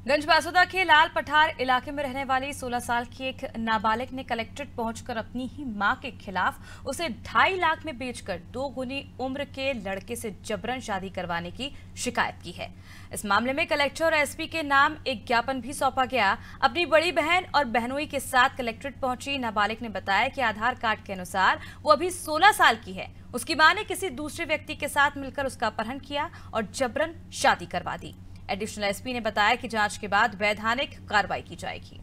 गंजबासौदा के लाल पठार इलाके में रहने वाली 16 साल की एक नाबालिग ने कलेक्ट्रेट पहुंचकर अपनी ही मां के खिलाफ उसे 2.5 लाख में बेचकर 2 गुनी उम्र के लड़के से जबरन शादी करवाने की शिकायत की है। इस मामले में कलेक्टर और एसपी के नाम एक ज्ञापन भी सौंपा गया। अपनी बड़ी बहन और बहनोई के साथ कलेक्ट्रेट पहुंची नाबालिग ने बताया कि आधार कार्ड के अनुसार वो अभी 16 साल की है। उसकी मां ने किसी दूसरे व्यक्ति के साथ मिलकर उसका अपहरण किया और जबरन शादी करवा दी। एडिशनल एसपी ने बताया कि जांच के बाद वैधानिक कार्रवाई की जाएगी।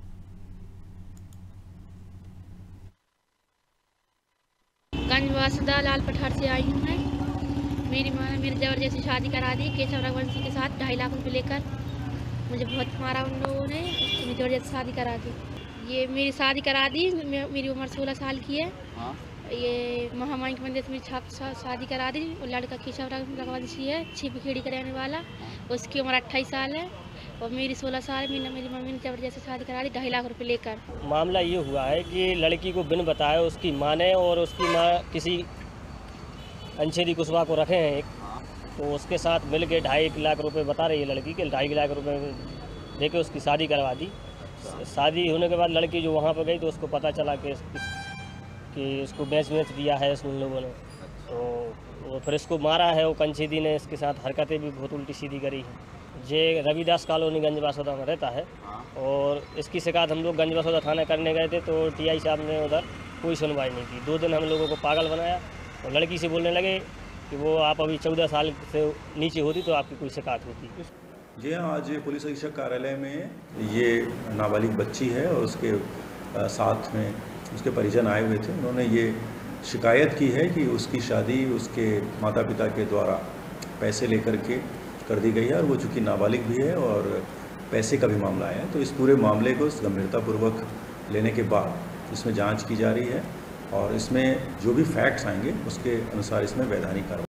गंजबासौदा लाल पठार से आई हूँ मैं। मेरी माँ ने मेरी जबरदस्ती शादी करा दी केशव रघुवंशी के साथ 2.5 लाख रुपए लेकर। मुझे बहुत मारा उन लोगों ने, मेरी जबरदस्ती शादी करा दी। ये मेरी शादी करा दी, मेरी उम्र 16 साल की है। ये महामाई के मंदिर में शादी करा दी। और लड़का केशव रघुवंशी है, छिपखेड़ी का रहने वाला। उसकी उम्र 28 साल है और मेरी 16 साल। मेरी मम्मी ने जबरदस्ती शादी करा दी 2.5 लाख रुपए लेकर। मामला ये हुआ है कि लड़की को बिन बताए उसकी माँ ने और उसकी माँ किसी अंछेदी कुशवा को रखे हैं एक, तो उसके साथ मिल के 2.5 लाख रुपए बता रही है लड़की के। 2.5 लाख रुपए दे के उसकी शादी करवा दी। शादी होने के बाद लड़की जो वहाँ पर गई तो उसको पता चला कि उसको बेच दिया है उन लोगों ने, तो वो फिर इसको मारा है। वो कंचेदी ने इसके साथ हरकतें भी बहुत उल्टी सीधी करी है। ये रविदास कॉलोनी गंजबासौदा में रहता है और इसकी शिकायत हम लोग गंजबासौदा थाना करने गए थे तो टीआई साहब ने उधर कोई सुनवाई नहीं की। 2 दिन हम लोगों को पागल बनाया और लड़की से बोलने लगे कि वो आप अभी 14 साल से नीचे होती तो आपकी कोई शिकायत होती। जी हाँ, आज पुलिस अधीक्षक कार्यालय में ये नाबालिग बच्ची है और उसके साथ में उसके परिजन आए हुए थे। उन्होंने ये शिकायत की है कि उसकी शादी उसके माता पिता के द्वारा पैसे लेकर के कर दी गई है और वो चूँकि नाबालिग भी है और पैसे का भी मामला है, तो इस पूरे मामले को गंभीरतापूर्वक लेने के बाद इसमें जांच की जा रही है और इसमें जो भी फैक्ट्स आएंगे उसके अनुसार इसमें वैधानिक कार्रवाई